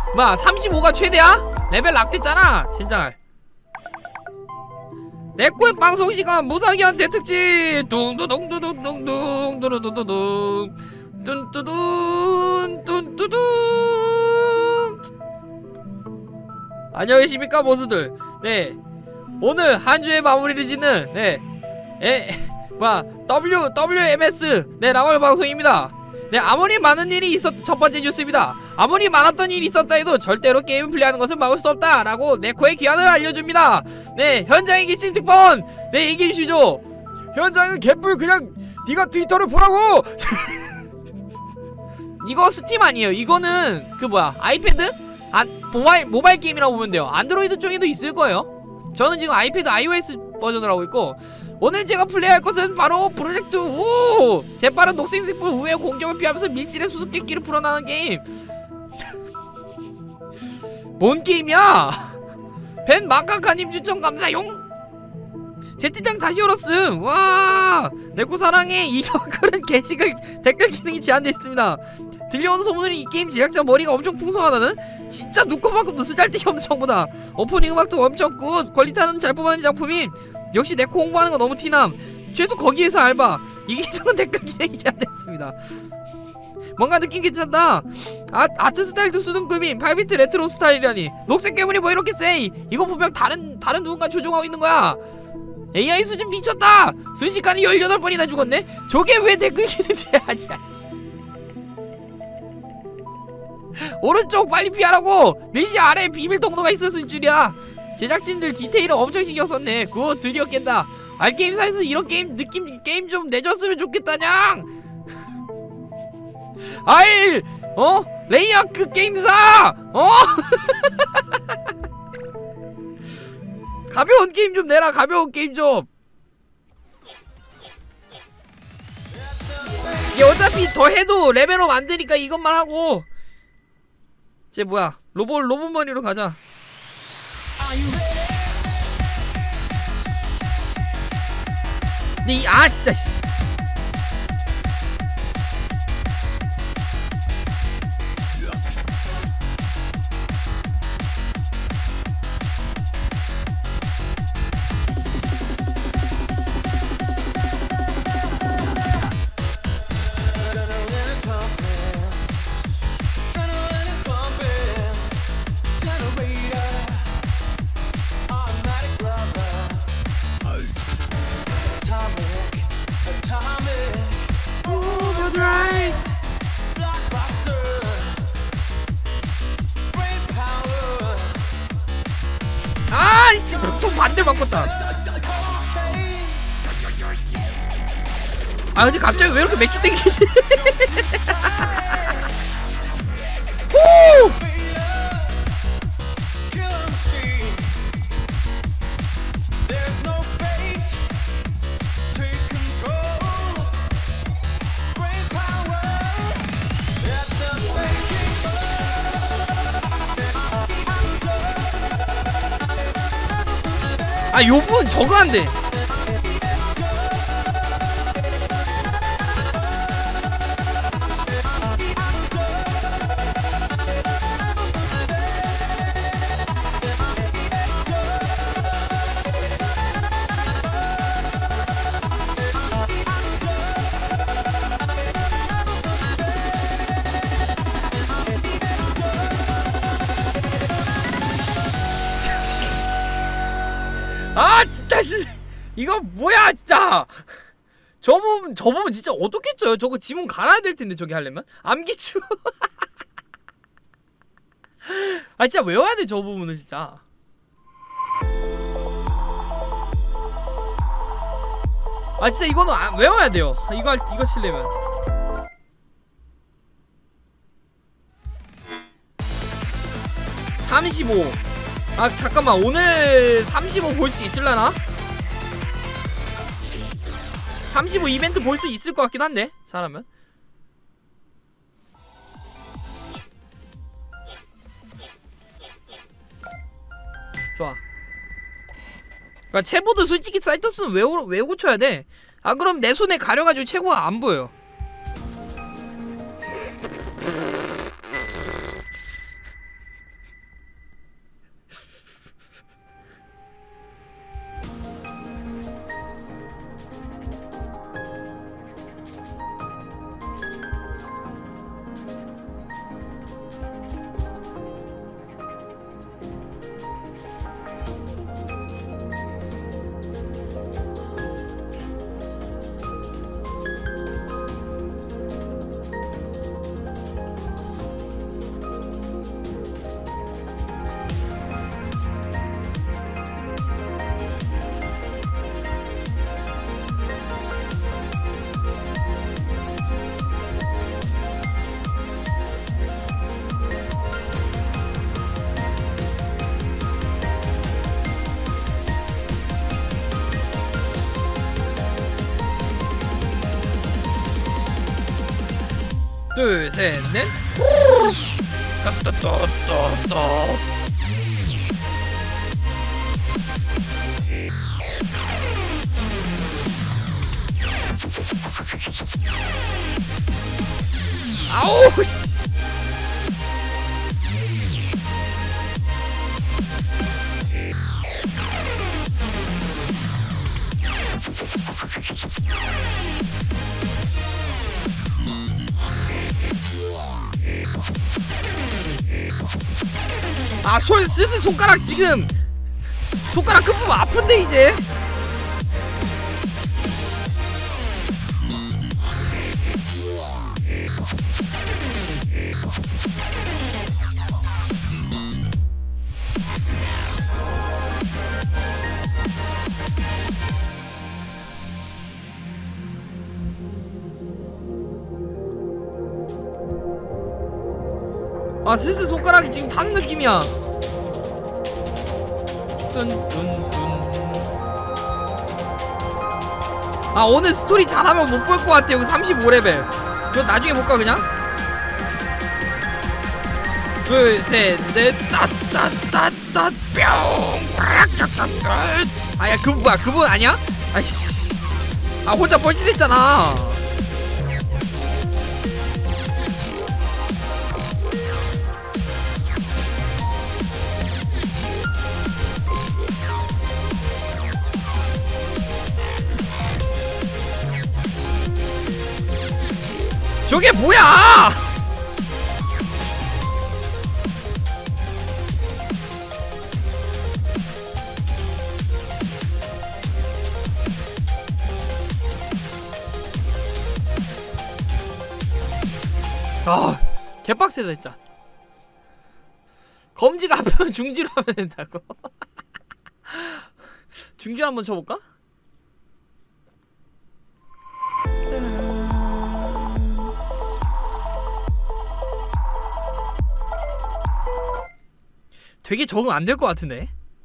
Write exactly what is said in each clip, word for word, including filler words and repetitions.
뭐야 삼십오가 최대야? 레벨 낙됐잖아 진짜. 내꺼의 방송시간 무상이한테 특집 둥두둥두둥둥둥 두두두두둥 뚠뚜둔 뚠뚜둔. 안녕히 계십니까 모두들. 네 오늘 한주의 마무리를 짓는 네 에 뭐야 W WMS 네 라월 방송입니다. 네 아무리 많은 일이 있었 첫 번째 뉴스입니다. 아무리 많았던 일이 있었다 해도 절대로 게임을 플레이하는 것은 막을 수 없다 라고 네코의 귀환을 알려줍니다. 네 현장에 계신 특파원 네 얘기해주시죠. 현장은 개뿔 그냥 니가 트위터를 보라고. 이거 스팀 아니에요. 이거는 그 뭐야 아이패드? 안, 모바일, 모바일 게임이라고 보면 돼요. 안드로이드 쪽에도 있을 거예요. 저는 지금 아이패드 iOS 버전을 하고 있고, 오늘 제가 플레이할 것은 바로 프로젝트 우! 재빠른 녹색색불 우의 공격을 피하면서 밀실의 수수께끼를 풀어나가는 게임. 뭔 게임이야? 벤 마카카님 추천 감사용. 채팅창 다시 열었음. 와 네코 사랑해. 이 댓글은 게시글 댓글 기능이 제한되어 있습니다. 들려오는 소문은 이 게임 제작자 머리가 엄청 풍성하다는? 진짜 누구만큼도 쓰잘데기 없는 정보다. 오프닝 음악도 엄청 굿. 퀄리티는 잘 뽑아낸 작품임. 역시 네코 홍보하는 거 너무 티남. 최소 거기에서 알바. 이게 적은 댓글 기능이 제한됐습니다. 뭔가 느낌 괜찮다. 아, 아트 스타일도 수준급임. 팔 비트 레트로 스타일이라니. 녹색 괴물이 뭐 이렇게 세이. 이거 분명 다른 다른 누군가 조종하고 있는 거야. 에이아이 수준 미쳤다. 순식간에 열여덟 번이나 죽었네. 저게 왜 댓글 기능 제한이야. 오른쪽 빨리 피하라고. 메시 아래에 비밀 통로가 있었을 줄이야. 제작진들 디테일을 엄청 신경 썼네. 그거 드디어 깬다. 알게임사에서 이런 게임 느낌 게임 좀 내줬으면 좋겠다냥. 아일 어 레이아크 게임사 어 가벼운 게임 좀 내라. 가벼운 게임 좀. 이게 어차피 더 해도 레벨업 안 되니까 이것만 하고. 쟤 뭐야 로봇 로봇머니로 가자. 근데 이 아 진짜 씨. 아이씨 손 반대 바꿨다. 아 근데 갑자기 왜 이렇게 맥주 땡기지? 후! 아 요분 저거 한대. 아 진짜 씨 이거 뭐야 진짜. 저 부분 저 부분 진짜 어떻게 쳐요? 저거 지문 갈아야 될 텐데 저기 하려면 암기추. 아 진짜 외워야 돼 저 부분은 진짜. 아 진짜 이거는 아, 외워야 돼요. 이거 이거 치려면. 삼십오. 아 잠깐만 오늘 삼십오 볼 수 있을라나? 삼십오 이벤트 볼 수 있을 것 같긴 한데 잘하면. 좋아. 그니까 채보도 솔직히 사이터스는 외우, 외우고 쳐야 돼. 아 그럼 내 손에 가려가지고 채고가 안 보여. 둘, 셋, 넷. 따따따따따. 아우 씨. 아, 손 슬슬 손가락 지금 손가락 끝부분 아픈데 이제. 아, 슬슬 손가락이 지금 타는 느낌이야. 뚠뚠뚠. 아, 오늘 스토리 잘하면 못 볼 것 같아. 여기 삼십오 레벨. 이거 나중에 볼까 그냥? 둘, 셋, 넷, 따따따따 뿅. 아야, 그분 뭐야? 그분 아니야? 아이씨. 아, 혼자 뻘짓했잖아. 저게 뭐야! 아, 개빡세다 진짜. 검지가 앞에면 중지로 하면 된다고? 중지로 한번 쳐볼까? 되게 적응 안 될 것 같은데?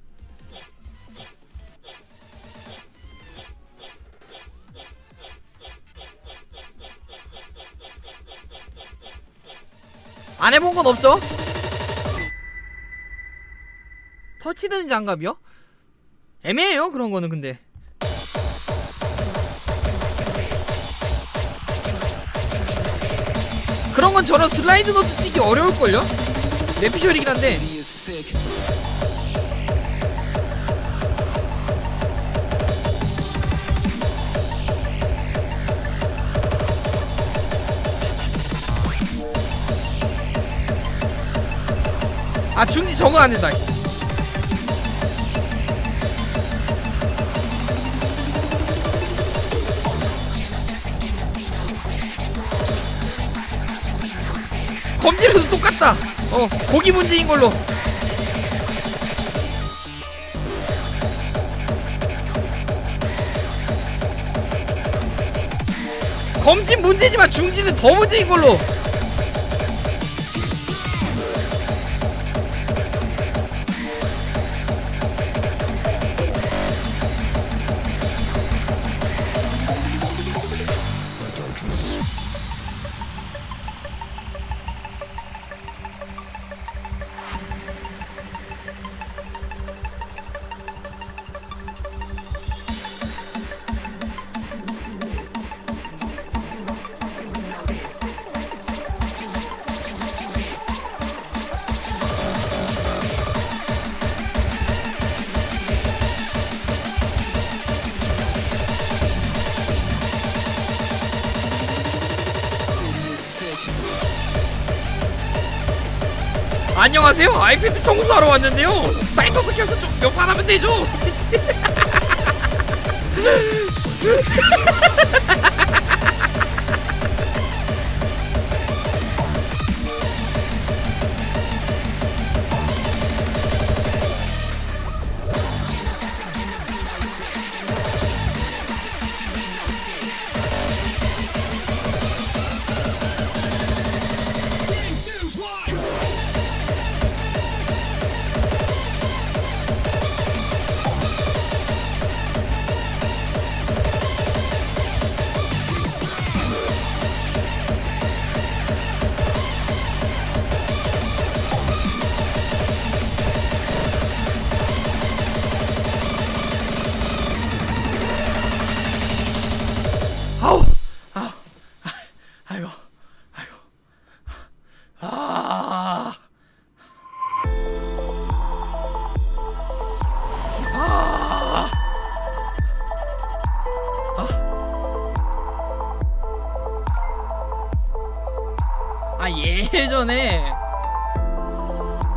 안 해본 건 없죠? 터치되는 장갑이요? 애매해요 그런 거는. 근데 그런 건 저런 슬라이드 노트 치기 어려울걸요? 내피셜이긴 한데. 아, 중지 적응 안 된다. 검지에서도 똑같다. 어, 고기 문제인 걸로. 검진 문제지만 중지는 더 문제인 걸로. 안녕하세요. 아이패드 청소하러 왔는데요. 사이토스 켜서 좀 몇 판 하면 되죠.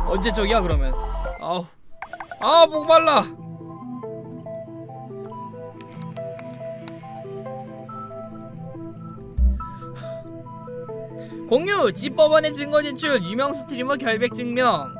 언제 쪽이야 그러면? 아우 아 목말라. 공유! 집법원의 증거 제출! 유명 스트리머 결백 증명!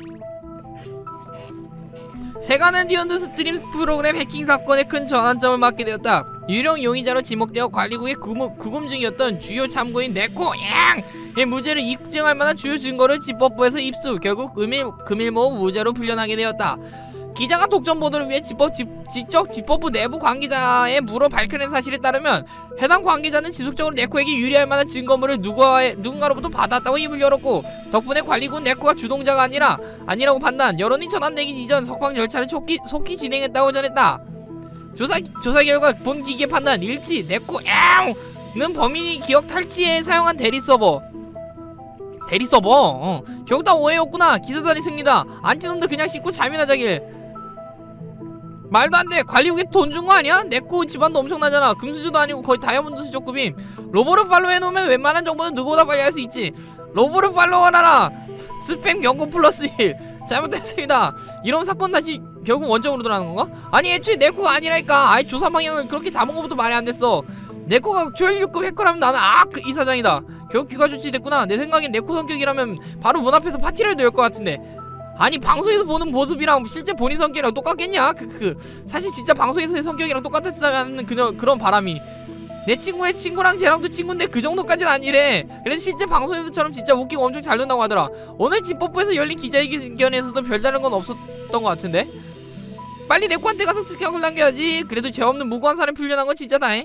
세간은 디언드 스트림 프로그램 해킹 사건의 큰 전환점을 맞게 되었다. 유령 용의자로 지목되어 관리국의 구금, 구금 중이었던 주요 참고인 네코 양의 무죄를 입증할 만한 주요 증거를 집법부에서 입수. 결국 금일, 금일모 무죄로 풀려나게 되었다. 기자가 독점 보도를 위해 집법, 집, 직접 집법부 내부 관계자의 물어 밝혀낸 사실에 따르면 해당 관계자는 지속적으로 네코에게 유리할 만한 증거물을 누구와의, 누군가로부터 받았다고 입을 열었고, 덕분에 관리군 네코가 주동자가 아니라 아니라고 판단. 여론이 전환되기 이전 석방 절차를 속히, 속히 진행했다고 전했다. 조사, 조사 결과 본 기계 판단 일치. 네코 는 범인이 기억 탈취에 사용한 대리 서버. 대리 서버? 어. 결국 다 오해였구나. 기사단이 승리다. 안티놈들 그냥 씻고 잠이나 자길. 말도 안 돼. 관리국에 돈 준 거 아니야? 네코 집안도 엄청나잖아. 금수저도 아니고 거의 다이아몬드 수저급임. 로보를 팔로우 해놓으면 웬만한 정보는 누구보다 빨리 할 수 있지. 로보를 팔로우하라. 스팸 경고 플러스 일. 잘못했습니다. 이런 사건 다시 결국 원점으로 돌아가는 건가? 아니 애초에 네코가 아니라니까. 아예 조사 방향을 그렇게 잡은 것부터 말이 안 됐어. 네코가 조엘육급 해커라면 나는 아 그 이사장이다. 결국 귀가 조치됐구나. 내 생각엔 네코 성격이라면 바로 문 앞에서 파티를 열 것 같은데. 아니 방송에서 보는 모습이랑 실제 본인 성격이랑 똑같겠냐? 그, 그 사실 진짜 방송에서의 성격이랑 똑같았다는 그런, 그런 바람이. 내 친구의 친구랑 쟤랑도 친구인데 그 정도까지는 아니래. 그래서 실제 방송에서처럼 진짜 웃기고 엄청 잘 논다고 하더라. 오늘 집법부에서 열린 기자회견에서도 별다른 건 없었던 것 같은데. 빨리 네코한테 가서 특약을 남겨야지. 그래도 죄 없는 무고한 사람이 풀려난 건 진짜 다행.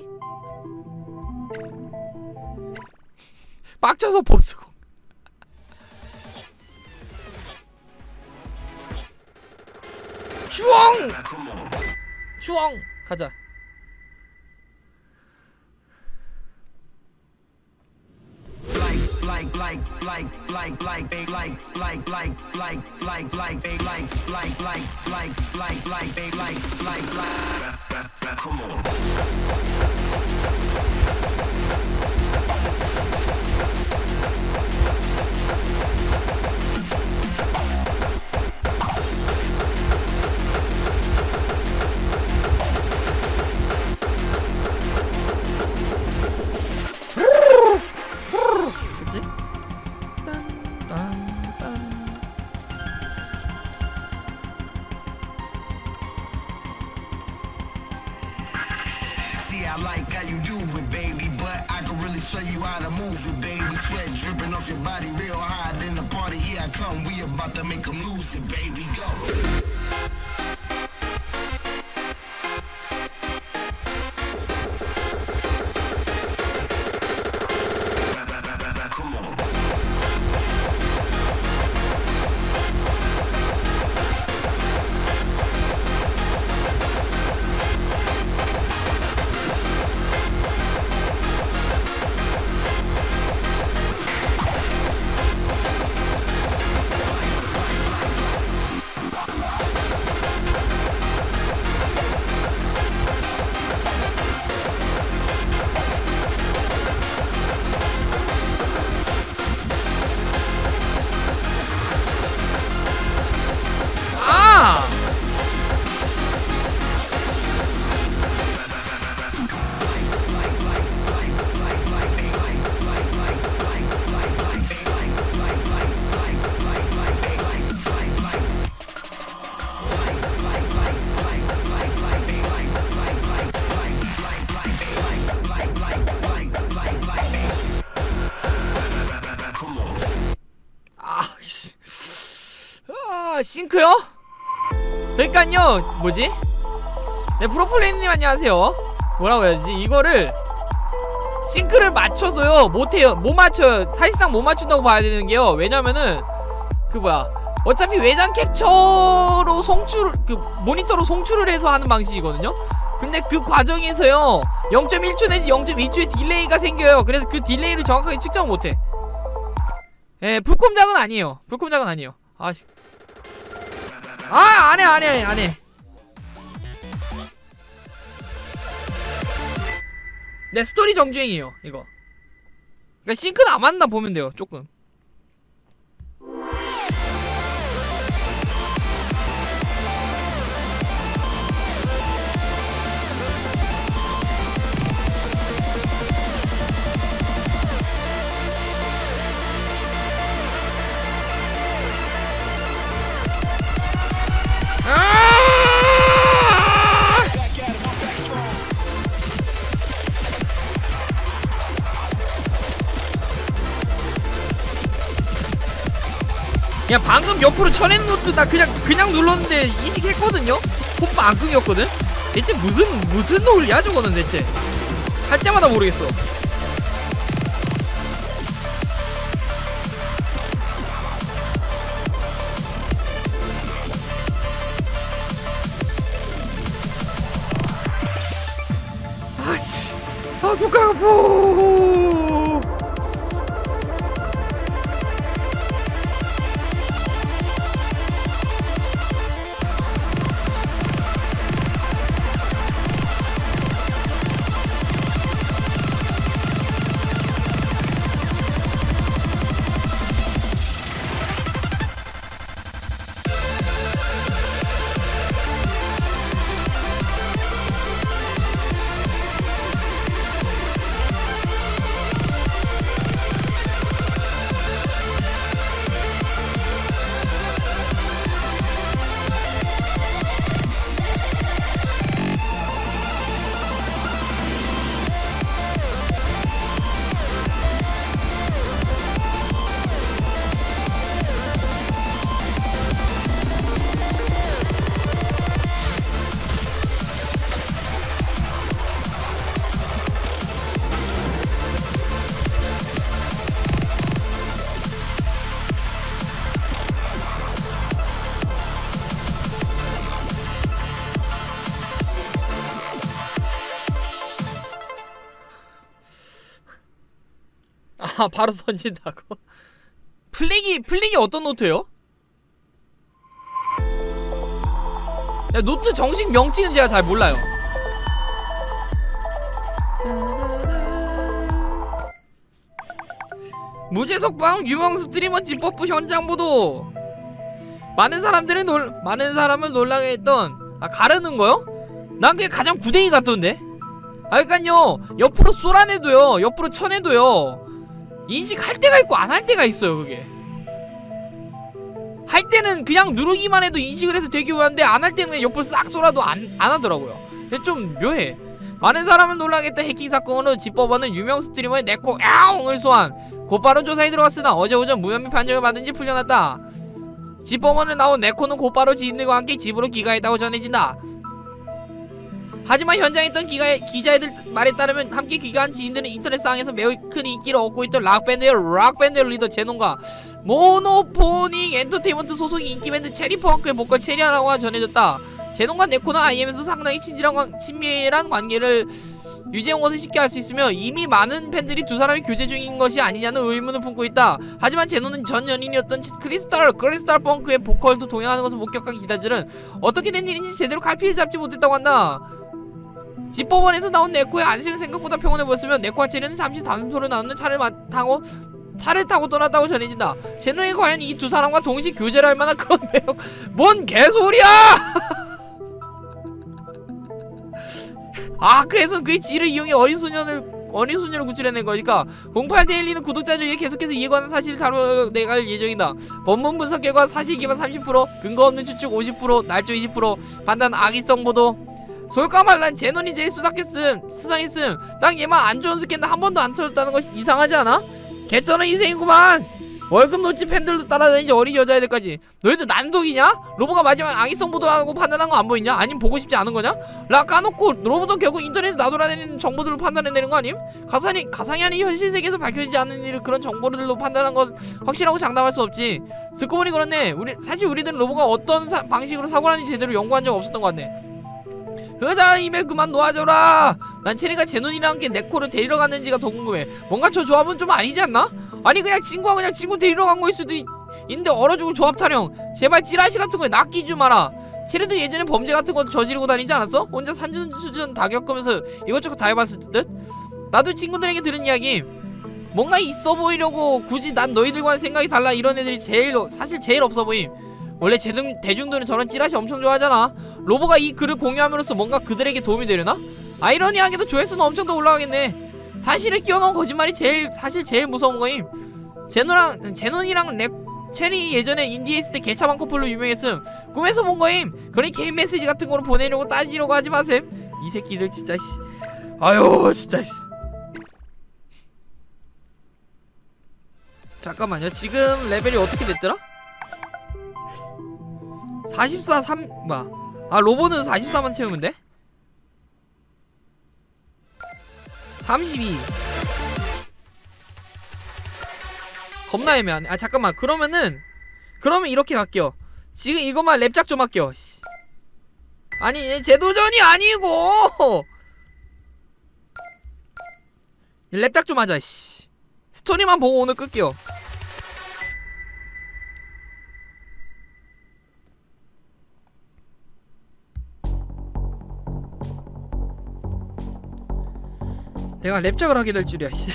빡쳐서 보스고. 추엉! 추엉! 가자. I like how you do it, baby, but I can really show you how to move it, baby. Sweat dripping off your body real hard in the party. Here I come, we about to make them lose it, baby. Go. 싱크요? 그러니까요 뭐지? 네 프로플레이님 안녕하세요. 뭐라고 해야지? 이거를 싱크를 맞춰서요 못해요. 못 맞춰요. 사실상 못 맞춘다고 봐야 되는게요. 왜냐면은 그 뭐야 어차피 외장 캡처로 송출 그 모니터로 송출을 해서 하는 방식이거든요. 근데 그 과정에서요 영 점 일 초 내지 영 점 이 초의 딜레이가 생겨요. 그래서 그 딜레이를 정확하게 측정을 못해. 예, 불콤작은 아니에요. 불콤작은 아니에요. 아씨. 아 안해 안해 안해. 네 스토리 정주행이에요 이거. 그러니까 싱크는 안 맞나 보면 돼요 조금. 야 방금 옆으로 쳐내는 것도 나 그냥 그냥 눌렀는데 인식했거든요? 콤바 안 끊겼거든? 대체 무슨 무슨 논리야 저거는 대체 할 때마다 모르겠어. 아씨 아 손가락 아파. 아 바로 던진다고? 플릭이 플릭이 어떤 노트예요? 야, 노트 정식 명칭은 제가 잘 몰라요. 무제석방 유명 스트리머 집버프 현장 보도. 많은 사람들이 놀 많은 사람을 놀라게 했던 아 가르는 거요? 난 그게 가장 구덩이 같던데. 아 그니깐요 옆으로 쏘라내도요 옆으로 쳐내도요 인식할 때가 있고 안 할 때가 있어요. 그게 할 때는 그냥 누르기만 해도 인식을 해서 되게 우한데 안 할 때는 그냥 옆으로 싹 쏘라도 안, 안 하더라고요. 좀 묘해. 많은 사람을 놀라게 했던 해킹 사건으로 집법원은 유명 스트리머의 네코 야옹을 소환 곧바로 조사에 들어갔으나 어제 오전 무혐의 판정을 받은 지 풀려났다. 집법원에 나온 네코는 곧바로 지인들과 함께 집으로 귀가했다고 전해진다. 하지만 현장에 있던 기가, 기자애들 말에 따르면 함께 귀가한 지인들은 인터넷상에서 매우 큰 인기를 얻고 있던 락밴드의 락밴드 리더 제논과 모노포닉 엔터테인먼트 소속 인기밴드 체리펑크의 보컬 체리아라고 전해졌다. 제논과 네코는 아이엠에서 상당히 친밀한, 친밀한 관계를 유지해온 것을 쉽게 알 수 있으며 이미 많은 팬들이 두 사람이 교제 중인 것이 아니냐는 의문을 품고 있다. 하지만 제논은 전 연인이었던 크리스탈 크리스탈 펑크의 보컬도 동행하는 것을 목격한 기자들은 어떻게 된 일인지 제대로 갈피를 잡지 못했다고 한다. 집법원에서 나온 네코의 안식은 생각보다 평온해 보였으며 네코와 체리는 잠시 단소로 나오는 차를 타고 차를 타고 떠났다고 전해진다. 제논이 과연 이 두 사람과 동시 교제를 할 만한 그런 매력 뭔 개소리야! 아 그래서 그의 지를 이용해 어린 소년을 어린 소년을 구출해낸 거니까. 공팔 데일리는 구독자 중에 계속해서 이해관한 사실을 다뤄내갈 예정이다. 법문 분석 결과 사실 기반 삼십 퍼센트, 근거 없는 추측 오십 퍼센트, 날조 이십 퍼센트, 판단 악의성 보도. 솔까말란 제논이 제일 수상했음 수상했음. 딱 얘만 안 좋은 스캔들 한 번도 안 터졌다는 것이 이상하지 않아? 개쩌는 인생이구만. 월급 놓치 팬들도 따라다니지 어린 여자애들까지. 너희들 난독이냐? 로보가 마지막 악의성 보도하고 판단한 거 안 보이냐? 아님 보고 싶지 않은 거냐? 라 까놓고 로보도 결국 인터넷에 나돌아다니는 정보들로 판단해내는 거 아님? 가상이, 가상이 아닌 현실 세계에서 밝혀지지 않은 일을 그런 정보들로 판단한 건 확실하고 장담할 수 없지. 듣고 보니 그렇네. 우리 사실 우리들은 로보가 어떤 사, 방식으로 사고를 하는지 제대로 연구한 적 없었던 것 같네. 그러자 이메일 그만 놓아줘라. 난 체리가 제논이랑 게 네코를 데리러 갔는지가 더 궁금해. 뭔가 저 조합은 좀 아니지 않나? 아니 그냥 친구가 그냥 친구 데리러 간 거일 수도 있, 있는데 얼어죽을 조합 타령. 제발 찌라시 같은 거에 낚이지 마라. 체리도 예전에 범죄 같은 거 저지르고 다니지 않았어? 혼자 산전수전 다 겪으면서 이것저것 다 해봤을 듯? 나도 친구들에게 들은 이야기 뭔가 있어 보이려고 굳이 난 너희들과는 생각이 달라 이런 애들이 제일 사실 제일 없어 보임. 원래 대중, 대중들은 저런 찌라시 엄청 좋아하잖아. 로보가 이 글을 공유함으로써 뭔가 그들에게 도움이 되려나? 아이러니하게도 조회수는 엄청 더 올라가겠네. 사실을 끼워넣은 거짓말이 제일 사실 제일 무서운 거임. 제노랑 제논이랑 렉 체리 예전에 인디에 있을 때 개차반 커플로 유명했음. 꿈에서 본 거임. 그러니 개인 메시지 같은 거로 보내려고 따지려고 하지 마셈. 이 새끼들 진짜 씨. 아유 진짜 씨. 잠깐만요. 지금 레벨이 어떻게 됐더라? 사십사, 삼, 뭐야. 아, 로봇은 사십사만 채우면 돼? 삼십이. 겁나 애매하네. 아, 잠깐만. 그러면은, 그러면 이렇게 갈게요. 지금 이것만 랩작 좀 할게요. 아니, 재도전이 아니고! 랩작 좀 하자, 씨. 스토리만 보고 오늘 끌게요. 내가 랩작을 하게 될 줄이야, 씨.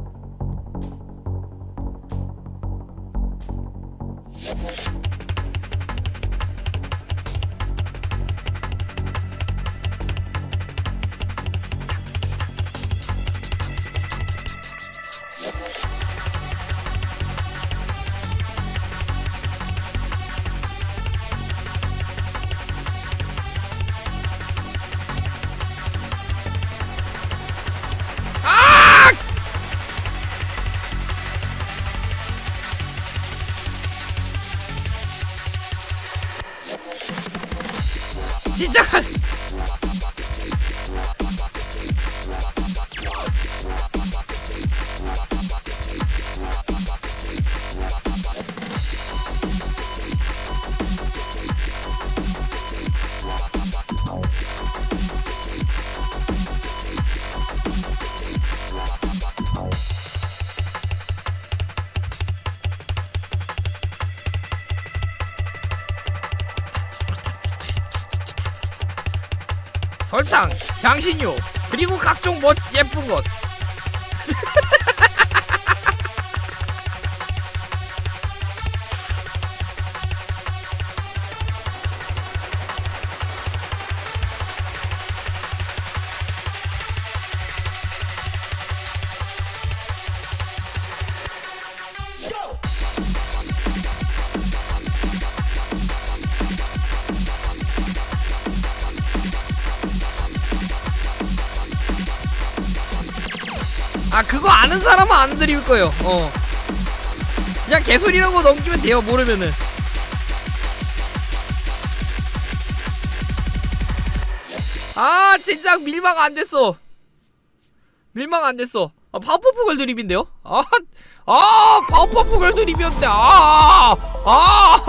진짜. 설탕, 향신료, 그리고 각종 멋 예쁜 것. 아, 그거 아는 사람은 안 드릴 거예요. 어, 그냥 개소리라고 넘기면 돼요. 모르면은. 아, 진짜 밀망 안 됐어. 밀망 안 됐어. 아, 파워퍼프걸 드립인데요? 아, 아, 파워퍼프걸 드립이었는데. 아, 아,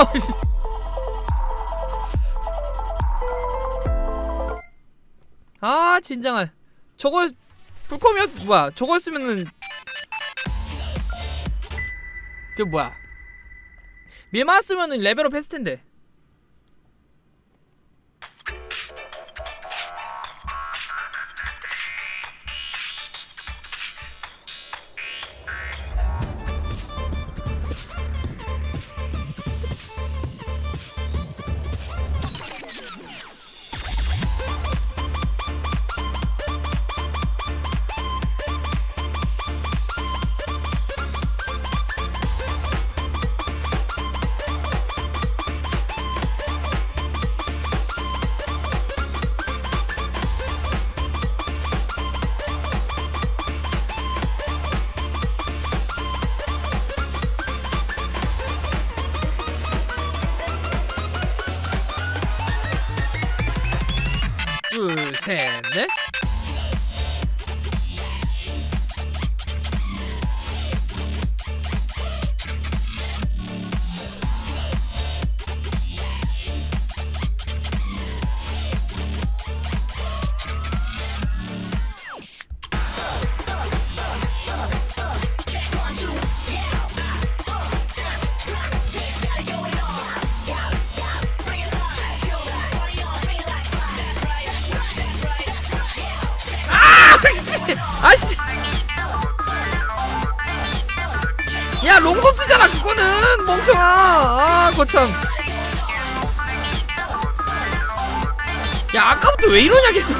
아, 진정한. 저거 불컴이었, 뭐야, 저거였으면은 그 뭐야, 밀맞았으면은 레벨업 했을텐데. 둘, 셋, 넷. 아씨, 야, 롱버스잖아 그거는, 멍청아. 아, 거참. 야, 아까부터 왜 이러냐 계속.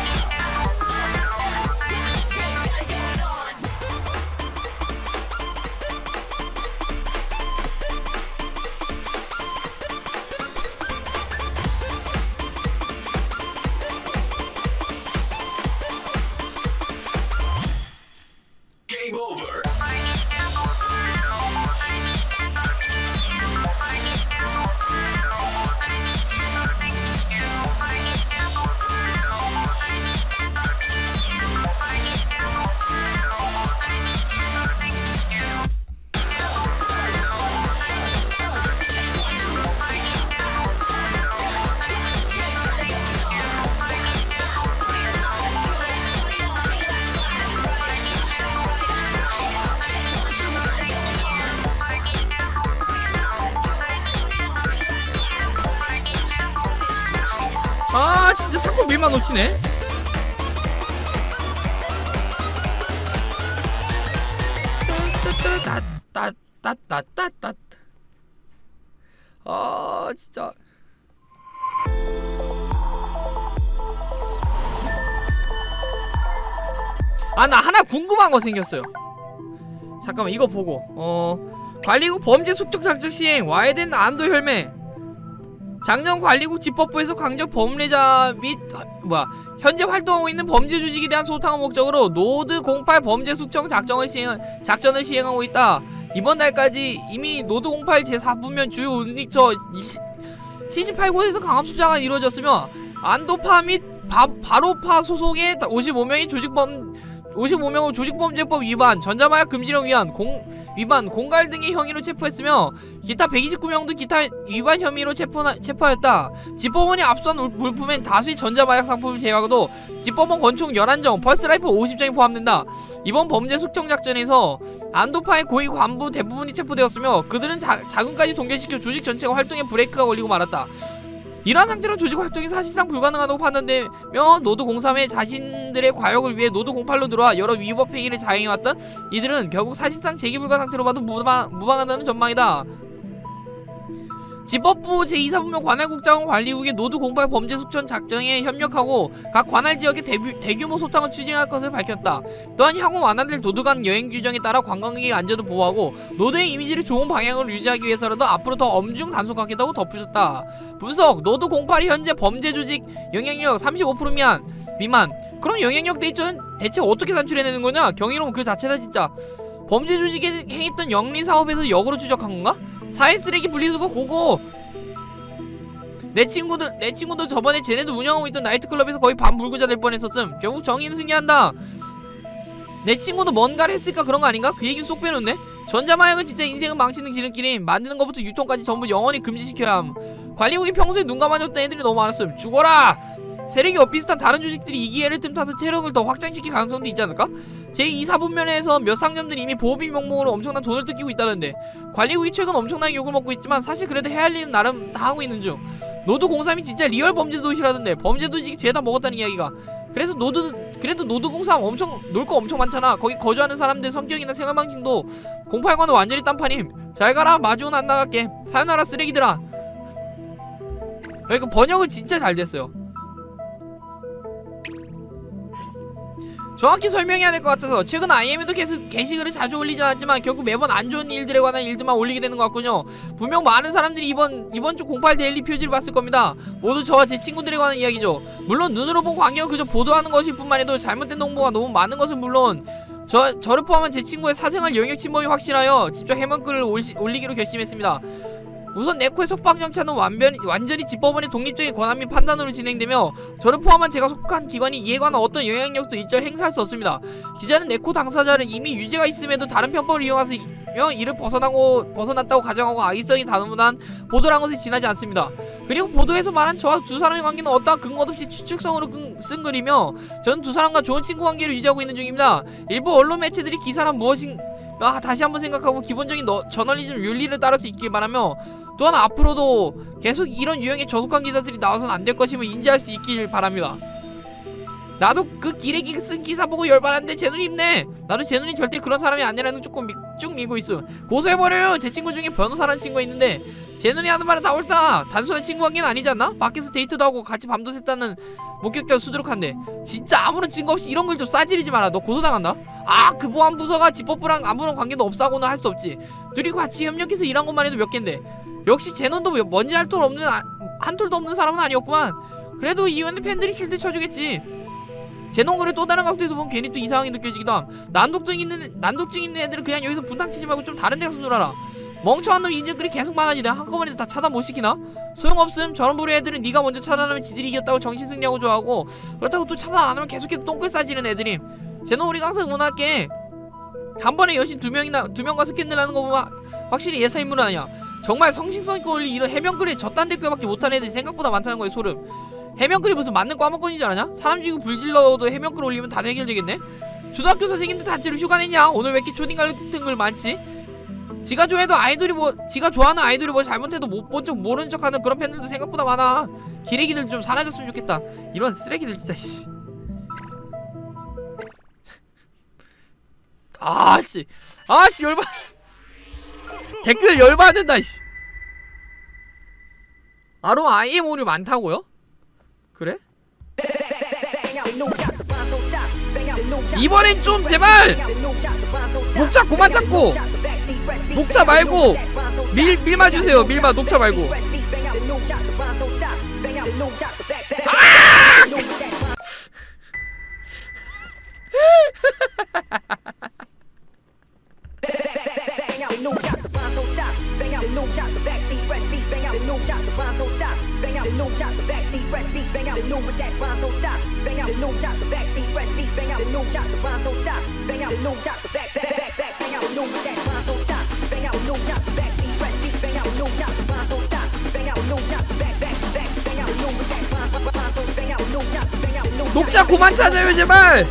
Game over. 아 진짜 자꾸 밀만 놓치네. 따따따따따따따. 아 진짜. 아 나 하나 궁금한 거 생겼어요. 잠깐만 이거 보고 어 관리국 범죄 숙적 작전 시행 와해된 안도 혈맹. 작년 관리국 집법부에서 강력 범죄자 및 뭐야 현재 활동하고 있는 범죄 조직에 대한 소탕을 목적으로 노드 공팔 범죄 숙청 작전을 시행 작전을 시행하고 있다. 이번 달까지 이미 노드 공팔 제사 분면 주요 은닉처 칠십팔 곳에서 강압 수사가 이루어졌으며 안도파 및 바, 바로파 소속의 오십오 명이 조직범 오십오 명을 조직범죄법 위반, 전자마약 금지령 위반, 공, 위반, 공갈 등의 혐의로 체포했으며 기타 백이십구 명도 기타 위반 혐의로 체포나, 체포하였다. 집법원이 압수한 물품엔 다수의 전자마약 상품을 제외하고도 집법원 권총 열한 정, 펄스라이플 오십 정이 포함된다. 이번 범죄 숙청작전에서 안도파의 고위 관부 대부분이 체포되었으며 그들은 자, 자금까지 동결시켜 조직 전체가 활동에 브레이크가 걸리고 말았다. 이러한 상태로 조직 활동이 사실상 불가능하다고 판단되며 노드 공삼에 자신들의 과욕을 위해 노드 공팔로 들어와 여러 위법 행위를 자행해왔던 이들은 결국 사실상 재기불가 상태로 봐도 무방, 무방하다는 전망이다. 집법부 제이사 부면 관할국장은 관리국의 노드 공팔 범죄 숙청 작전에 협력하고 각 관할 지역의 대규, 대규모 소탕을 추진할 것을 밝혔다. 또한 향후 완화될 노드 간 여행 규정에 따라 관광객의 안전을 보호하고 노드의 이미지를 좋은 방향으로 유지하기 위해서라도 앞으로 더 엄중 단속하겠다고 덧붙였다. 분석 노드 공팔이 현재 범죄 조직 영향력 삼십오 퍼센트 미만 미만 그럼 영향력 대체는 대체 어떻게 산출해내는 거냐? 경이로운 그 자체다 진짜. 범죄 조직에 행했던 영리 사업에서 역으로 추적한 건가? 사회 쓰레기 분리수거 고고. 내 친구들 내 친구도 저번에 쟤네도 운영하고 있던 나이트클럽에서 거의 반불구자 될 뻔했었음. 결국 정의는 승리한다. 내 친구도 뭔가를 했을까 그런 거 아닌가? 그 얘기는 쏙 빼놓네. 전자마약은 진짜 인생을 망치는 지름길이 만드는 것부터 유통까지 전부 영원히 금지시켜야 함. 관리국이 평소에 눈 감아줬던 애들이 너무 많았음. 죽어라! 세력이 엇비슷한 다른 조직들이 이 기회를 틈타서 테러를 더 확장시킬 가능성도 있지 않을까? 제이사 분면에서 몇 상점들이 이미 보호비 명목으로 엄청난 돈을 뜯기고 있다는데 관리국이 최근 엄청나게 욕을 먹고 있지만 사실 그래도 해야할 일은 나름 다 하고 있는 중. 노드 공삼이 진짜 리얼 범죄 도시라던데 범죄 도시기 죄다 먹었다는 이야기가. 그래서 노드 그래도 노드 공삼 엄청 놀 거 엄청 많잖아. 거기 거주하는 사람들 성격이나 생활 방식도 공팔과는 완전히 딴판임. 잘 가라. 마주는 안 나갈게. 사요나라 쓰레기들아. 그러니까 번역은 진짜 잘 됐어요. 정확히 설명해야 될 것 같아서 최근 아이엠에도 계속 게시글을 자주 올리지 않았지만 결국 매번 안 좋은 일들에 관한 일들만 올리게 되는 것 같군요. 분명 많은 사람들이 이번 이번 주 공팔 데일리 표지를 봤을 겁니다. 모두 저와 제 친구들에 관한 이야기죠. 물론 눈으로 본 광경은 그저 보도하는 것일 뿐만 해도 잘못된 홍보가 너무 많은 것은 물론 저, 저를 포함한 제 친구의 사생활 영역 침범이 확실하여 직접 해명글을 올시, 올리기로 결심했습니다. 우선 네코의 속박정차는 완전, 완전히 집법원의 독립적인 권한 및 판단으로 진행되며 저를 포함한 제가 속한 기관이 이에 관한 어떤 영향력도 일절 행사할 수 없습니다. 기자는 네코 당사자를 이미 유죄가 있음에도 다른 편법을 이용해서 이를 벗어나고, 벗어났다고 가정하고 악의성이 단무단 보도를 한 것에 지나지 않습니다. 그리고 보도에서 말한 저와 두 사람의 관계는 어떠한 근거 없이 추측성으로 쓴 글이며 저는 두 사람과 좋은 친구 관계를 유지하고 있는 중입니다. 일부 언론 매체들이 기사란 무엇인 아, 다시 한번 생각하고 기본적인 너, 저널리즘 윤리를 따를 수 있길 바라며 또한 앞으로도 계속 이런 유형의 저속한 기사들이 나와서는 안 될 것임을 인지할 수 있길 바랍니다. 나도 그 기레기 쓴 기사 보고 열받았는데 제 눈이 있네. 나도 제 눈이 절대 그런 사람이 아니라는 거 조금 미, 쭉 밀고 있음. 고소해버려요. 제 친구 중에 변호사라는 친구가 있는데 제 눈이 하는 말은 다 옳다. 단순한 친구 관계는 아니지 않나? 밖에서 데이트도 하고 같이 밤도 샜다는 목격자도 수두룩한데 진짜 아무런 증거 없이 이런 걸 좀 싸지르지 마라. 너 고소당한다? 아, 그 보안부서가 집법부랑 아무런 관계도 없사고는 할 수 없지. 둘이 같이 협력해서 일한 것만 해도 몇 갠데. 역시 제넌도 먼지 할 톨 없는 아, 한 톨도 없는 사람은 아니었구만. 그래도 이혼의 팬들이 실드 쳐주겠지. 제논 글의 또 다른 각도에서 보면 괜히 또 이상하게 느껴지기도 함. 난독증 있는 난독증 있는 애들은 그냥 여기서 분탕치지 말고 좀 다른 데 가서 놀아라. 멍청한 놈 인증글이 계속 많아지네. 한꺼번에 다 차단 못 시키나? 소용없음. 저런 부류의 애들은 네가 먼저 차단하면 지들이 이겼다고 정신승리하고 좋아하고 그렇다고 또 차단 안 하면 계속해서 똥글 싸지는 애들임. 제논 우리가 항상 응원할게. 한 번에 여신 두 명이나 두 명과 스캔들 하는 거 보면 확실히 예사인물은 아니야. 정말 성실성 있고 올리 이런 해명글에 저딴 댓글밖에 못하는 애들이 생각보다 많다는 거에 소름. 해명글이 무슨 맞는 과목권인 줄 아냐? 사람 죽이고 불질러도 해명글 올리면 다 해결되겠네? 초등학교 선생님들 단체로 휴가 냈냐? 오늘 왜 이렇게 초딩 같은 글 많지? 지가 좋아해도 아이돌이 뭐 지가 좋아하는 아이돌이 뭐 잘못해도 못 본 척 모르는 척하는 그런 팬들도 생각보다 많아. 기레기들 좀 사라졌으면 좋겠다. 이런 쓰레기들 진짜 씨. 아씨 아씨 열받 댓글 열받는다 씨. 아로 아이엠 오류 많다고요? 그래? 이번엔 좀 제발 녹차 그만 찾고 녹차 말고 밀 밀마 주세요. 밀마 녹차 말고. 아! 녹차 그만 찾아요 제발.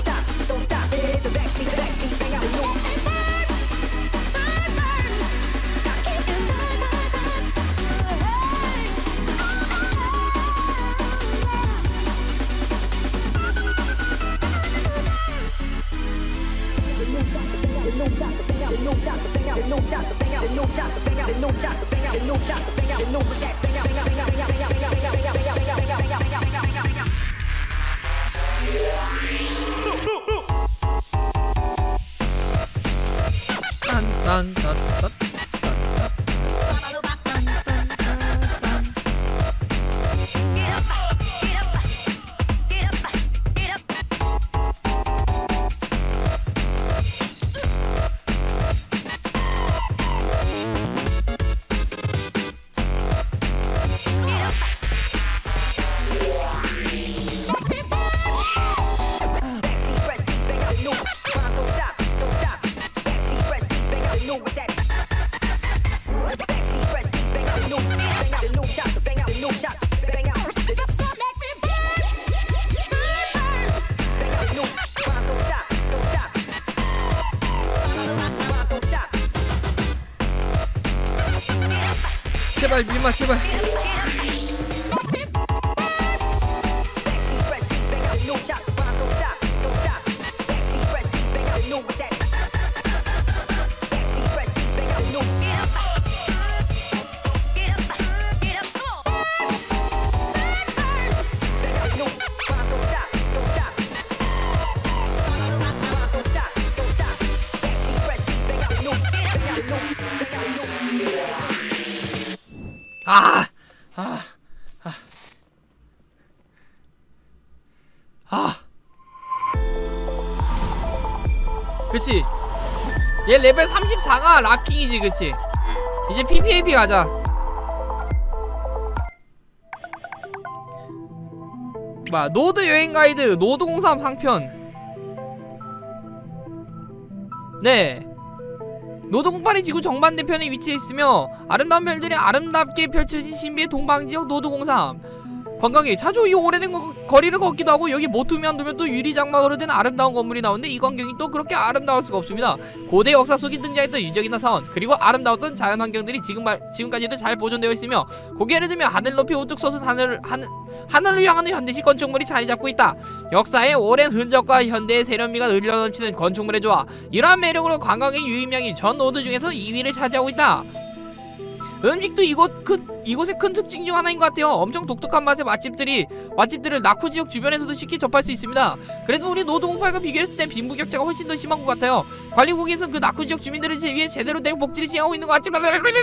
제발 밀마 제발. 아, 아, 아, 아. 그치. 얘 레벨 삼십사가 락킹이지, 그치. 이제 피피에이피 가자. 봐, 노드 여행 가이드, 노드 공삼 상편. 네. 노드 공팔이 지구 정반대편에 위치해 있으며 아름다운 별들이 아름답게 펼쳐진 신비의 동방지역 노드 공삼. 관광객 차주 이 오래된 거, 거리를 걷기도 하고 여기 모퉁이만 두면 또 유리장막으로 된 아름다운 건물이 나오는데 이 광경이 또 그렇게 아름다울 수가 없습니다. 고대 역사 속에 등장했던 유적이나 사원 그리고 아름다웠던 자연환경들이 지금, 지금까지도 잘 보존되어 있으며 고개를 들며 하늘 높이 우뚝 솟은 하늘, 하늘, 하늘을 향하는 현대식 건축물이 자리 잡고 있다. 역사의 오랜 흔적과 현대의 세련미가 흘러넘치는 건축물의 조화, 이러한 매력으로 관광객 유입량이 전 노드 중에서 이 위를 차지하고 있다. 음식도 이곳 큰, 이곳의 큰 특징 중 하나인 것 같아요. 엄청 독특한 맛의 맛집들이 맛집들을 나쿠 지역 주변에서도 쉽게 접할 수 있습니다. 그래도 우리 노드 공팔과 비교했을 때 빈부격차가 훨씬 더 심한 것 같아요. 관리국에서는 그 나쿠 지역 주민들을 제 위해 제대로 된 복지를 시행하고 있는 것 같지만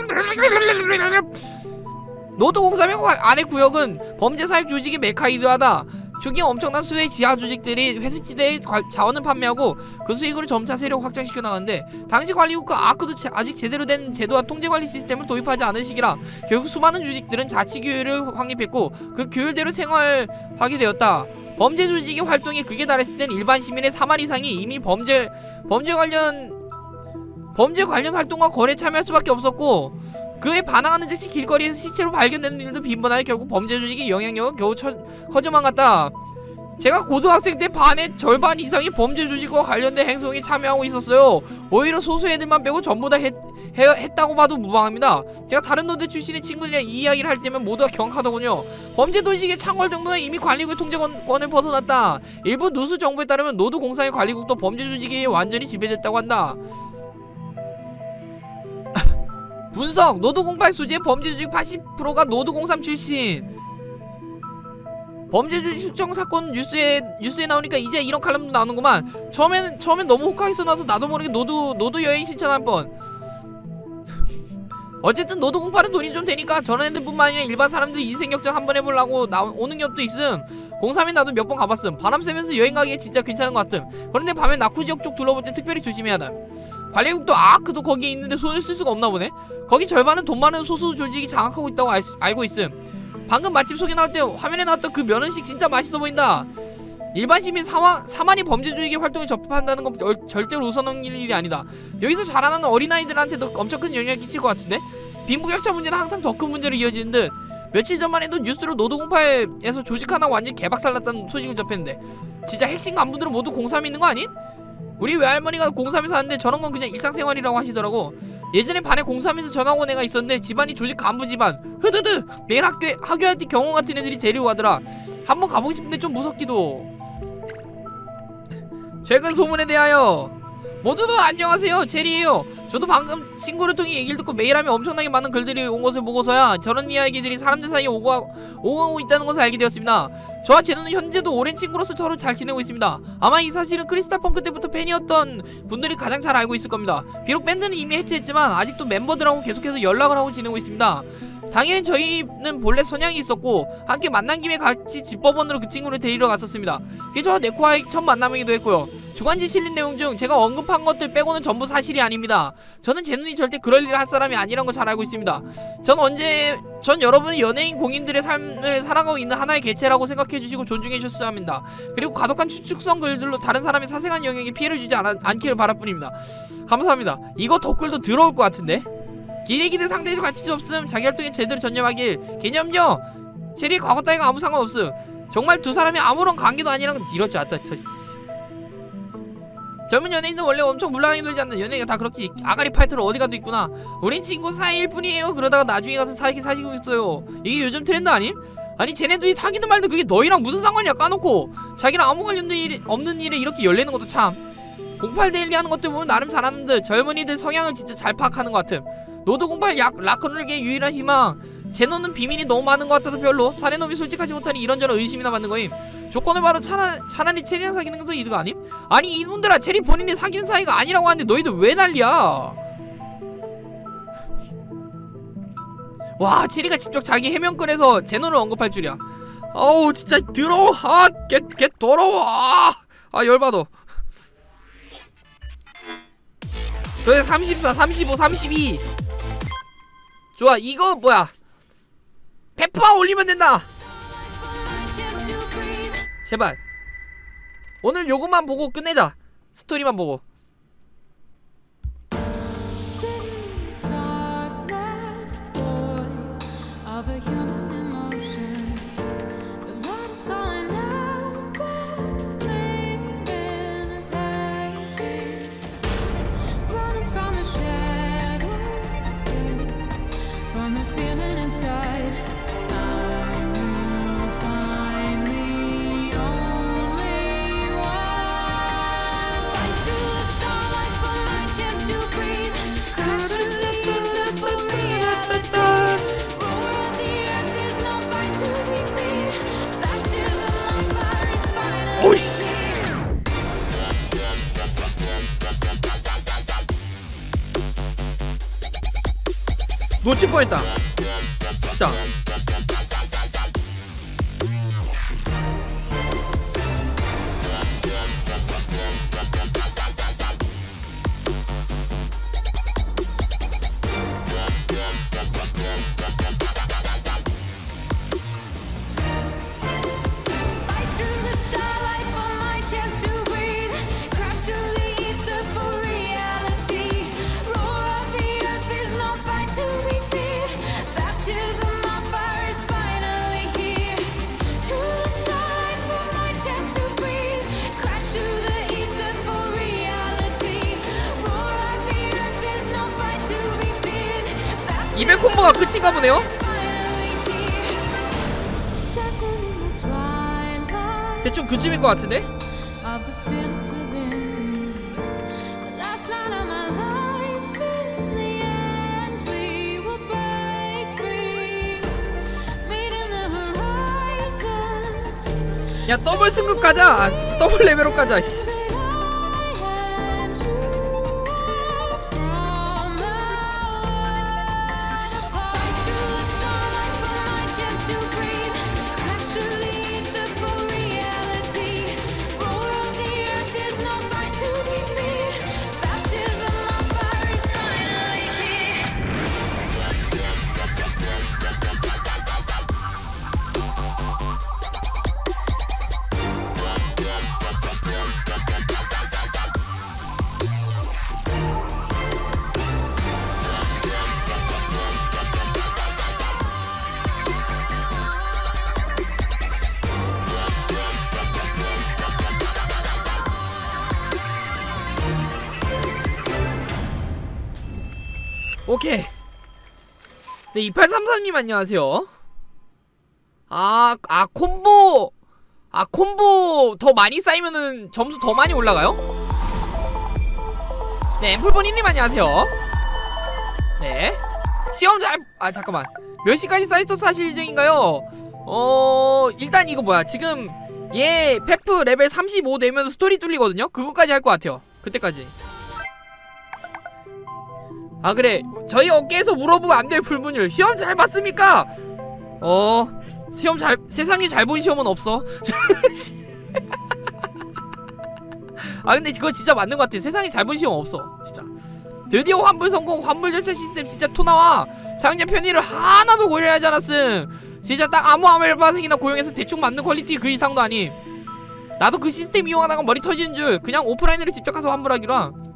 노드 공삼의 아래 구역은 범죄 사입 조직의 메카이기도 하다. 초기 엄청난 수의 지하 조직들이 회색지대에 자원을 판매하고 그 수익으로 점차 세력 확장시켜 나가는데 당시 관리국과 아크도 아직 제대로 된 제도와 통제관리 시스템을 도입하지 않은 시기라 결국 수많은 조직들은 자치규율을 확립했고 그 규율대로 생활하게 되었다. 범죄 조직의 활동에 극에 달했을 땐 일반 시민의 삼 할 이상이 이미 범죄 범죄 관련 범죄 관련 활동과 거래에 참여할 수밖에 없었고 그에 반항하는 즉시 길거리에서 시체로 발견되는 일도 빈번하여 결국 범죄 조직의 영향력은 겨우 처, 커져만 갔다. 제가 고등학생 때 반의 절반 이상이 범죄 조직과 관련된 행동에 참여하고 있었어요. 오히려 소수 애들만 빼고 전부 다 했, 해, 했다고 봐도 무방합니다. 제가 다른 노대 출신의 친구들이랑 이 이야기를 할 때면 모두가 경악하더군요. 범죄 조직의 창궐 정도는 이미 관리국의 통제권을 벗어났다. 일부 누수 정보에 따르면 노드공사의 관리국도 범죄 조직에 완전히 지배됐다고 한다. 분석! 노드공팔 소지의 범죄 조직 팔십 퍼센트가 노드공삼 출신. 범죄주의 축정 사건 뉴스에 뉴스에 나오니까 이제 이런 칼럼도 나오는구만. 처음에는 처음엔 너무 혹하게 나서 나도 모르게 노드 노드 여행 신청할 뻔. 어쨌든 노드 공팔은 돈이 좀 되니까 저런 애들뿐만 아니라 일반 사람들 인생 역전 한번 해보려고 나 오는 겹도 있음. 공삼에 나도 몇 번 가봤음. 바람 쐬면서 여행 가기에 진짜 괜찮은 것 같음. 그런데 밤에 나쿠 지역 쪽 둘러볼 때 특별히 조심해야 함. 관리국도 아크도 거기에 있는데 손을 쓸 수가 없나 보네. 거기 절반은 돈 많은 소수 조직이 장악하고 있다고 알 수, 알고 있음. 방금 맛집 소개 나올 때 화면에 나왔던 그 면은식 진짜 맛있어 보인다. 일반 시민 사마, 사만이 범죄 조직의 활동에 접한다는 건 절, 절대로 웃어넘길 일이 아니다. 여기서 자라나는 어린아이들한테도 엄청 큰 영향을 끼칠 것 같은데? 빈부격차 문제는 항상 더 큰 문제로 이어지는 듯. 며칠 전만 해도 뉴스로 노드공팔에서 조직 하나 완전히 개박살났다는 소식을 접했는데 진짜 핵심 간부들은 모두 공삼에 있는 거 아님? 우리 외할머니가 공삼에 사는데 저런 건 그냥 일상생활이라고 하시더라고. 예전에 반에 공삼에서 전학 온 애가 있었는데 집안이 조직 간부 집안. 흐드드! 매일 학교에, 학교할 때 경호 같은 애들이 데리고 가더라. 한번 가보고 싶은데 좀 무섭기도. 최근 소문에 대하여 모두들 안녕하세요, 제리예요. 저도 방금 친구를 통해 얘기를 듣고 매일 하면 엄청나게 많은 글들이 온 것을 보고서야 저런 이야기들이 사람들 사이에 오고, 오고 가고 있다는 것을 알게 되었습니다. 저와 제노는 현재도 오랜 친구로서 서로 잘 지내고 있습니다. 아마 이 사실은 크리스탈 펑크 때부터 팬이었던 분들이 가장 잘 알고 있을 겁니다. 비록 밴드는 이미 해체했지만 아직도 멤버들하고 계속해서 연락을 하고 지내고 있습니다. 당연히 저희는 본래 선양이 있었고 함께 만난 김에 같이 집법원으로 그 친구를 데리러 갔었습니다. 그게 저와 네코와의 첫 만남이기도 했고요. 주관지 실린 내용 중 제가 언급한 것들 빼고는 전부 사실이 아닙니다. 저는 제 눈이 절대 그럴 일을 할 사람이 아니란 거 잘 알고 있습니다. 전 언제 전 여러분이 연예인 공인들의 삶을 살아가고 있는 하나의 개체라고 생각해주시고 존중해 주셨어야 합니다. 그리고 과도한 추측성 글들로 다른 사람의 사생활 영역에 피해를 주지 않, 않기를 바랄 뿐입니다. 감사합니다. 이거 댓글도 들어올 것 같은데? 기레기들 상대적 가치 없음. 자기 활동에 제대로 전념하길. 개념요. 제리의 과거 따위가 아무 상관없음. 정말 두 사람이 아무런 관계도 아니란 건 이럴 줄 알았다. 저 젊은 연예인은 원래 엄청 물란하게 놀지 않는 연예인가 다 그렇지. 아가리 파이터로 어디 가도 있구나. 우린 친구 사이일 뿐이에요. 그러다가 나중에 가서 사귀 사귀고 있어요. 이게 요즘 트렌드 아님? 아니 쟤네들이 사귀든 말든 그게 너희랑 무슨 상관이야. 까놓고 자기랑 아무 관련도 일, 없는 일에 이렇게 열내는 것도 참. 공팔 데일리 하는 것들 보면 나름 잘하는 듯 젊은이들 성향을 진짜 잘 파악하는 것 같음. 노드 공팔 약 락커널계의 유일한 희망. 제노는 비밀이 너무 많은 것 같아서 별로. 사내놈이 솔직하지 못하니 이런저런 의심이나 받는 거임. 조건을 바로 차라, 차라리 체리랑 사귀는 것도 이득 아님? 아니 이분들아, 체리 본인이 사귀는 사이가 아니라고 하는데 너희들 왜 난리야? 와, 체리가 직접 자기 해명글에서 제노를 언급할 줄이야. 어우 진짜 더러워. 아, 개, 개 더러워. 아, 아 열받아. 그래 삼십사, 삼십오, 삼십이. 좋아, 이거 뭐야, 백 퍼센트 올리면 된다. 제발 오늘 요것만 보고 끝내자. 스토리만 보고. 오이씨, 놓칠 뻔했다 진짜. 콤보가 끝인가 보네요. 대충 그쯤일 것 같은데? 야 더블 승급 가자. 아, 더블 레벨업 가자. 씨. 오케이. 네, 이팔삼삼님 안녕하세요. 아, 아 콤보 아 콤보 더 많이 쌓이면은 점수 더 많이 올라가요? 네, 앰플보니님 안녕하세요. 네, 시험 잘.. 아 잠깐만, 몇 시까지 사이토스 하실 예정인가요? 어.. 일단 이거 뭐야, 지금 얘 페프 레벨 삼십오 되면 스토리 뚫리거든요? 그거까지 할 것 같아요. 그때까지. 아 그래, 저희 업계에서 물어보면 안 될 불문율. 시험 잘 봤습니까? 어.. 시험 잘.. 세상에 잘 본 시험은 없어. 아 근데 그거 진짜 맞는 것 같아. 세상에 잘 본 시험 없어 진짜. 드디어 환불 성공. 환불 절차 시스템 진짜 토나와. 사용자 편의를 하나도 고려하지 않았음. 진짜 딱 아무 알바생이나 고용해서 대충 맞는 퀄리티 그 이상도 아님. 나도 그 시스템 이용하다가 머리 터지는 줄. 그냥 오프라인으로 직접 가서 환불하기로 함.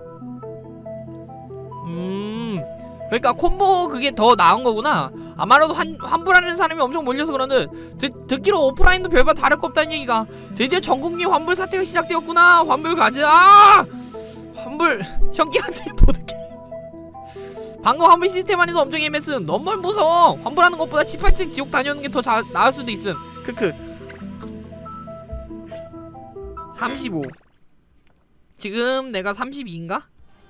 음, 그러니까 콤보 그게 더 나은 거구나. 아마도 환, 환불하는 사람이 엄청 몰려서 그러는데, 듣, 듣기로 오프라인도 별반 다를 거 없다는 얘기가. 드디어 전국민 환불 사태가 시작되었구나. 환불 가자. 아! 환불 형기한테 보드게. 방금 환불 시스템 안에서 엄청 애매씀. 너무 무서워. 환불하는 것보다 십팔 층 지옥 다녀오는 게 더 나을 수도 있음. 크크. 삼십오. 지금 내가 삼십이인가?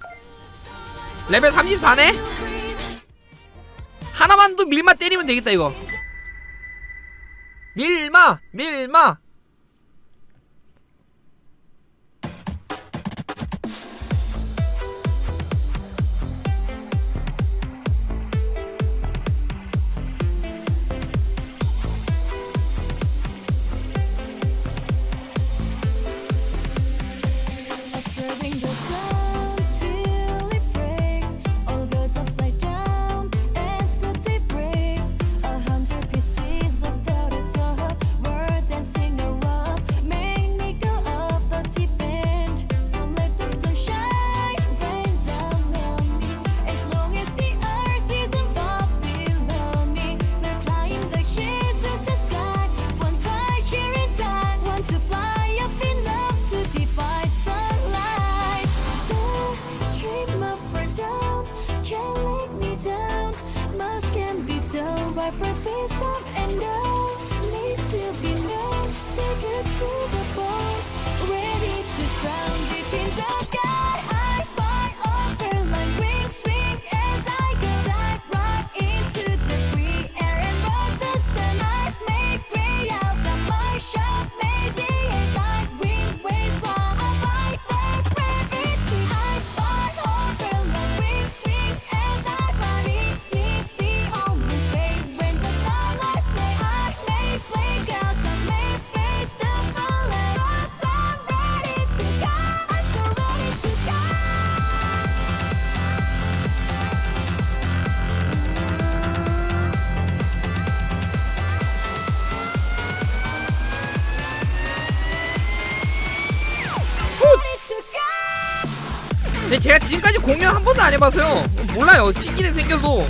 레벨 삼십사네? 하나만 더 밀마 때리면 되겠다 이거. 밀마! 밀마! 근데 제가 지금까지 공연 한 번도 안 해봐서요 몰라요. 신기능 생겨도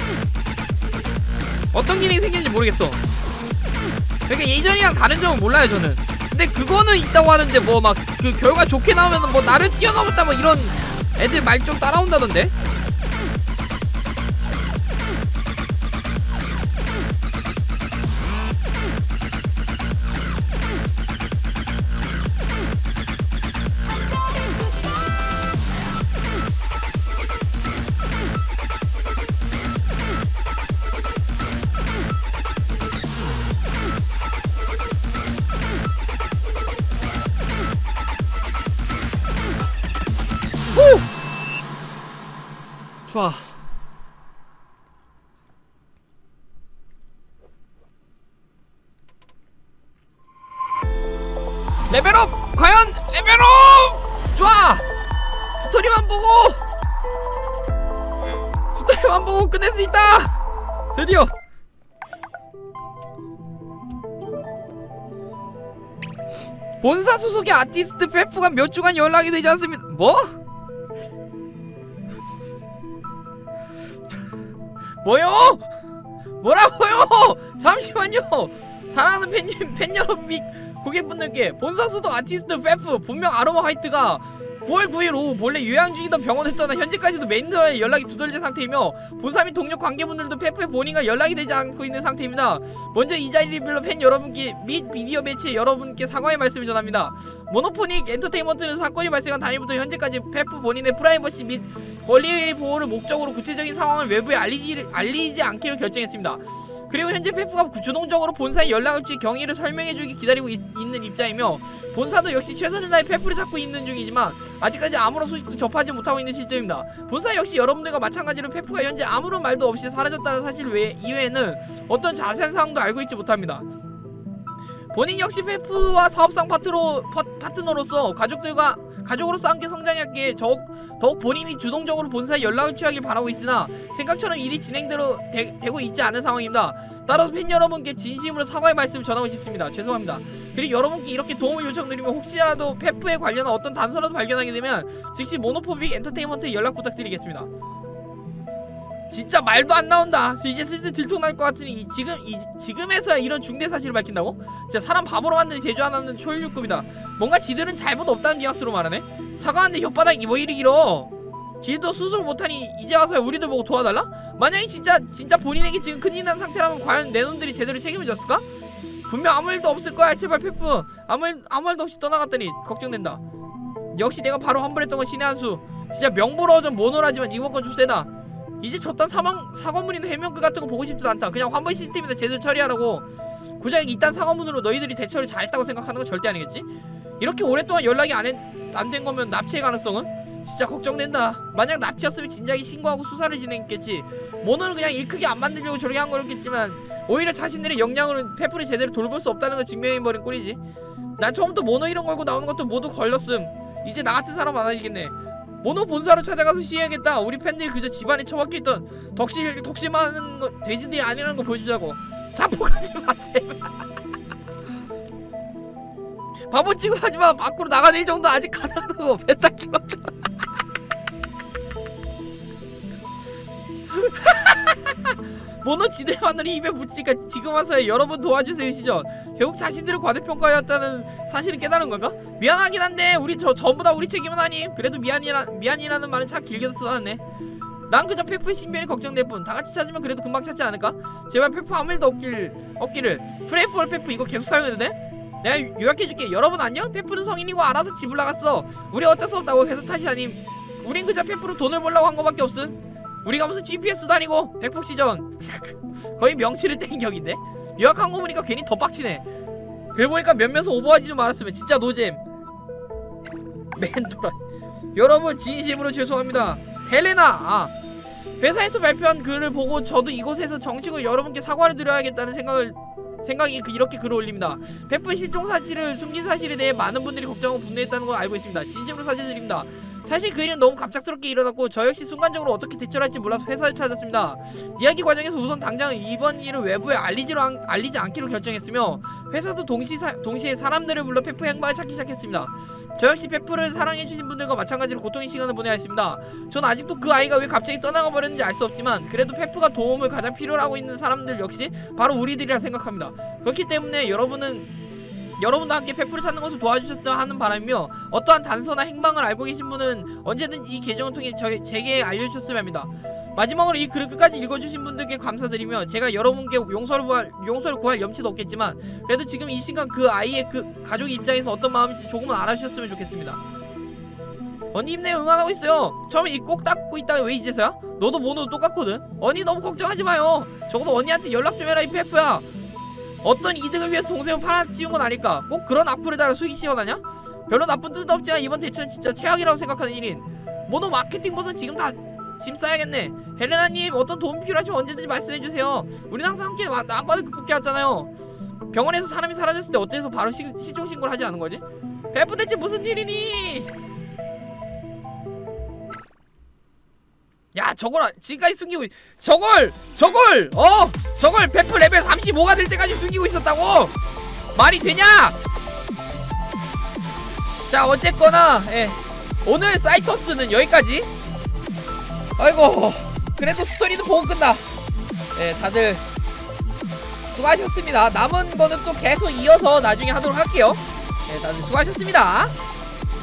어떤 기능이 생기는지 모르겠어. 그러니까 예전이랑 다른 점은 몰라요 저는. 근데 그거는 있다고 하는데 뭐 막 그 결과 좋게 나오면은 뭐 나를 뛰어넘었다 뭐 이런 애들 말 좀 따라온다던데. 좋아. 레벨업! 과연 레벨업! 좋아! 스토리만 보고 스토리만 보고 끝낼 수 있다! 드디어! 본사 소속의 아티스트 페프가 몇 주간 연락이 되지 않습니다. 뭐? 뭐요? 뭐라고요? 잠시만요. 사랑하는 팬님, 팬 여러분 및 고객분들께 본사 소속 아티스트 페프 본명 아로마 화이트가 구월 구일 오후 본래 요양 중이던 병원을 떠나 현재까지도 매니저와의 연락이 두절된 상태이며 본사 및 동료 관계분들도 페프의 본인과 연락이 되지 않고 있는 상태입니다. 먼저 이 자리를 빌려 팬 여러분께 및 미디어 매체 여러분께 사과의 말씀을 전합니다. 모노포닉 엔터테인먼트는 사건이 발생한 당일부터 현재까지 페프 본인의 프라이버시 및 권리 보호를 목적으로 구체적인 상황을 외부에 알리지, 알리지 않기로 결정했습니다. 그리고 현재 페프가 주동적으로 본사에 연락을 주기 경위를 설명해주기 기다리고 있, 있는 입장이며 본사도 역시 최선을 다해 페프를 찾고 있는 중이지만 아직까지 아무런 소식도 접하지 못하고 있는 실정입니다. 본사 역시 여러분들과 마찬가지로 페프가 현재 아무런 말도 없이 사라졌다는 사실 외, 이외에는 어떤 자세한 사항도 알고 있지 못합니다. 본인 역시 페프와 사업상 파트로, 파, 파트너로서 가족들과 가족으로서 함께 성장했기에 더욱, 더욱 본인이 주동적으로 본사에 연락을 취하길 바라고 있으나 생각처럼 일이 진행대로 되, 되고 있지 않은 상황입니다. 따라서 팬 여러분께 진심으로 사과의 말씀을 전하고 싶습니다. 죄송합니다. 그리고 여러분께 이렇게 도움을 요청드리면 혹시라도 페프에 관련한 어떤 단서라도 발견하게 되면 즉시 모노포빅 엔터테인먼트에 연락 부탁드리겠습니다. 진짜 말도 안 나온다. 이제 슬슬 들통날 것 같으니 이, 지금 이, 지금에서야 이런 중대 사실을 밝힌다고? 진짜 사람 바보로 만드는 제주 하나는 초일류급이다. 뭔가 지들은 잘못 없다는 뉘앙스로 말하네. 사과하는데 혓바닥이 뭐 이리 길어. 지도 수술 못하니 이제 와서야 우리들 보고 도와달라? 만약에 진짜 진짜 본인에게 지금 큰일 난 상태라면 과연 내 놈들이 제대로 책임을 졌을까? 분명 아무 일도 없을 거야. 제발 페프. 아무 일, 아무 말도 없이 떠나갔더니 걱정된다. 역시 내가 바로 환불했던 건 신의 한 수. 진짜 명불허전 모노라지만 이번 건 좀 세다. 이제 저딴 사망, 사과문이나 해명글 같은 거 보고 싶지도 않다. 그냥 환불 시스템이나 제대로 처리하라고. 고작 이딴 사과문으로 너희들이 대처를 잘했다고 생각하는 건 절대 아니겠지? 이렇게 오랫동안 연락이 안 안 된 거면 납치의 가능성은? 진짜 걱정된다. 만약 납치였으면 진작에 신고하고 수사를 진행했겠지. 모노는 그냥 일 크게 안 만들려고 저렇게 한 거였겠지만 오히려 자신들의 역량으로는 페프를 제대로 돌볼 수 없다는 걸 증명해버린 꼴이지. 난 처음부터 모노 이름 걸고 나오는 것도 모두 걸렸음. 이제 나 같은 사람 많아지겠네. 모노 본사로 찾아가서 시해야겠다. 우리 팬들이 그저 집안에 처박혀있던 덕실, 덕심하는 돼지들이 아니라는 거 보여주자고. 자폭하지 마세요. 바보 취급하지마. 밖으로 나가는 정도 아직 가능하다고. 뱃살 키웠다. 모노 지대 마늘이 입에 붙이니까 지금 와서야 여러분 도와주세요 시죠. 결국 자신들을 과대평가하였다는 사실을 깨달은 걸까? 미안하긴 한데 우리 저 전부 다 우리 책임은 아님. 그래도 미안이라, 미안이라는 말은 참 길게 써놨네. 난 그저 페프의 신변이 걱정될 뿐. 다같이 찾으면 그래도 금방 찾지 않을까? 제발 페프 아무 일도 없길, 없기를. 프레이프월 페프 이거 계속 사용해도 돼? 내가 요약해줄게. 여러분 안녕? 페프는 성인이고 알아서 집을 나갔어. 우리 어쩔 수 없다고. 회사 탓이 아님. 우린 그저 페프로 돈을 벌려고 한 거밖에 없음. 우리가 무슨 지피에스도 아니고 백폭시전. 거의 명치를 뗀 격인데? 요약한 거 보니까 괜히 더 빡치네. 그래 보니까 몇몇은 오버하지 좀 말았으면 진짜 노잼. 맨도라. 여러분 진심으로 죄송합니다. 헬레나. 아, 회사에서 발표한 글을 보고 저도 이곳에서 정식으로 여러분께 사과를 드려야겠다는 생각을 생각이 이렇게 글을 올립니다. 페프의 실종 사실을 숨긴 사실에 대해 많은 분들이 걱정하고 분노했다는 걸 알고 있습니다. 진심으로 사죄드립니다. 사실 그 일은 너무 갑작스럽게 일어났고 저 역시 순간적으로 어떻게 대처를 할지 몰라서 회사를 찾았습니다. 이야기 과정에서 우선 당장 이번 일을 외부에 알리지로 안, 알리지 않기로 결정했으며 회사도 동시 사, 동시에 사람들을 불러 페프 행방을 찾기 시작했습니다. 저 역시 페프를 사랑해주신 분들과 마찬가지로 고통의 시간을 보내야 했습니다. 전 아직도 그 아이가 왜 갑자기 떠나가 버렸는지 알 수 없지만 그래도 페프가 도움을 가장 필요로 하고 있는 사람들 역시 바로 우리들이라 생각합니다. 그렇기 때문에 여러분은 여러분도 함께 페프를 찾는 것을 도와주셨으면 하는 바람이며 어떠한 단서나 행방을 알고 계신 분은 언제든 이 계정을 통해 저, 제게 알려주셨으면 합니다. 마지막으로 이 글을 끝까지 읽어주신 분들께 감사드리며 제가 여러분께 용서를 구할, 용서를 구할 염치도 없겠지만 그래도 지금 이 순간 그 아이의 그 가족 입장에서 어떤 마음인지 조금은 알아주셨으면 좋겠습니다. 언니 힘내. 응원하고 있어요. 처음에 입 꼭 닫고 있다가 왜 이제서야? 너도 모노도 똑같거든. 언니 너무 걱정하지 마요. 적어도 언니한테 연락 좀 해라 이 페프야. 어떤 이득을 위해서 동생을 팔아치운 건 아닐까? 꼭 그런 악플을 달아 속이 시원하냐? 별로 나쁜 뜻은 없지만 이번 대처는 진짜 최악이라고 생각하는 일인 모노 마케팅 보선 지금 다 짐 싸야겠네. 헬레나님 어떤 도움이 필요하시면 언제든지 말씀해주세요. 우린 항상 함께 난관을 극복해왔잖아요. 병원에서 사람이 사라졌을 때 어째서 바로 시, 시종신고를 하지 않은 거지? 베프 대체 무슨 일이니? 야 저걸 지금까지 숨기고 저걸 저걸 어 저걸 베프 레벨 삼십오가 될 때까지 숨기고 있었다고? 말이 되냐? 자 어쨌거나 예 오늘 사이토스는 여기까지. 아이고 그래도 스토리는 보고 끝나. 예 다들 수고하셨습니다. 남은 거는 또 계속 이어서 나중에 하도록 할게요. 예 다들 수고하셨습니다.